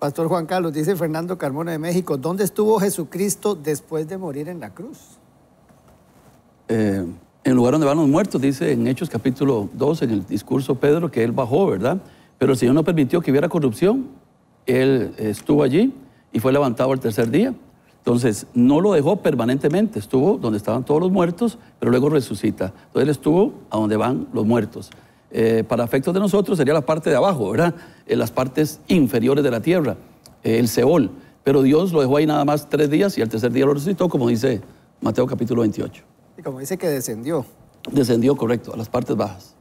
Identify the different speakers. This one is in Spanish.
Speaker 1: Pastor Juan Carlos, dice Fernando Carmona de México, ¿dónde estuvo Jesucristo después de morir en la cruz?
Speaker 2: En el lugar donde van los muertos, dice en Hechos capítulo 2, en el discurso Pedro, que él bajó, ¿verdad? Pero el Señor no permitió que hubiera corrupción. Él estuvo allí y fue levantado al tercer día. Entonces, no lo dejó permanentemente, estuvo donde estaban todos los muertos, pero luego resucita. Entonces, él estuvo a donde van los muertos. Para efectos de nosotros sería la parte de abajo, ¿verdad? Las partes inferiores de la tierra, el Seol. Pero Dios lo dejó ahí nada más 3 días y al tercer día lo resucitó, como dice Mateo capítulo 28.
Speaker 1: Y como dice que descendió.
Speaker 2: Descendió, correcto, a las partes bajas.